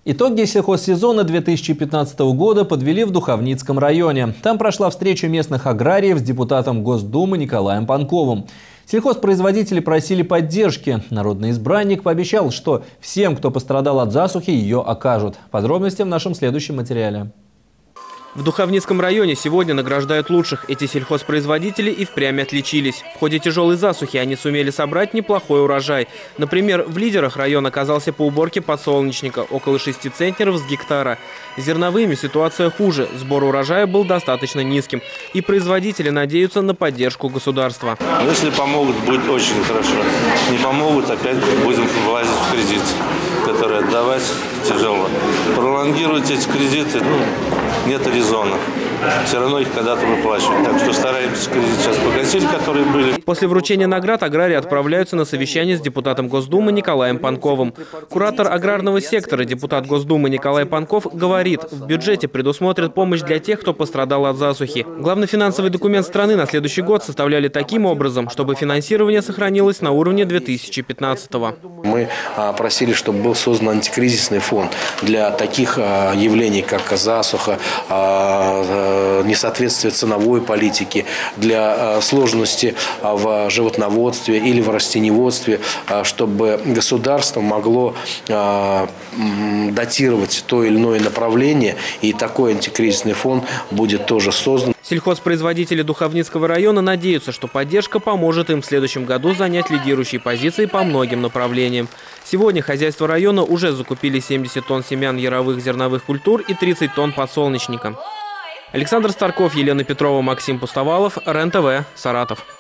Итоги сельхозсезона 2015 года подвели в Духовницком районе. Там прошла встреча местных аграриев с депутатом Госдумы Николаем Панковым. Сельхозпроизводители просили поддержки. Народный избранник пообещал, что всем, кто пострадал от засухи, ее окажут. Подробности в нашем следующем материале. В Духовницком районе сегодня награждают лучших. Эти сельхозпроизводители и впрямь отличились. В ходе тяжелой засухи они сумели собрать неплохой урожай. Например, в лидерах район оказался по уборке подсолнечника – около 6 центнеров с гектара. С зерновыми ситуация хуже. Сбор урожая был достаточно низким. И производители надеются на поддержку государства. Если помогут, будет очень хорошо. Не помогут, опять будем влазить в кредит, который отдавать тяжело. Пролонгировать эти кредиты, нет резона. Все равно их когда-то выплачивают. Так что стараемся кредит сейчас погасить, которые были. После вручения наград аграрии отправляются на совещание с депутатом Госдумы Николаем Панковым. Куратор аграрного сектора, депутат Госдумы Николай Панков, говорит, в бюджете предусмотрят помощь для тех, кто пострадал от засухи. Главный финансовый документ страны на следующий год составляли таким образом, чтобы финансирование сохранилось на уровне 2015-го. Мы просили, чтобы был создан антикризисный фонд для таких явлений, как засуха, несоответствие ценовой политики, для сложности в животноводстве или в растениеводстве, чтобы государство могло датировать то или иное направление, и такой антикризисный фонд будет тоже создан. Сельхозпроизводители Духовницкого района надеются, что поддержка поможет им в следующем году занять лидирующие позиции по многим направлениям. Сегодня хозяйства района уже закупили 70 тонн семян яровых зерновых культур и 30 тонн подсолнечника. Александр Старков, Елена Петрова, Максим Пустовалов, РЕН-ТВ, Саратов.